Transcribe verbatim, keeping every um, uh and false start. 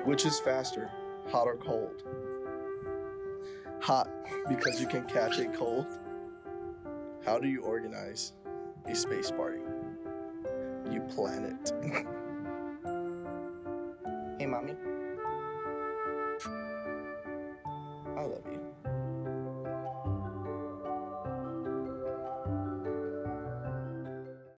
Which is faster, hot or cold? Hot, because you can catch it cold. How do you organize a space party? You plan it. Hey, mommy. I love you.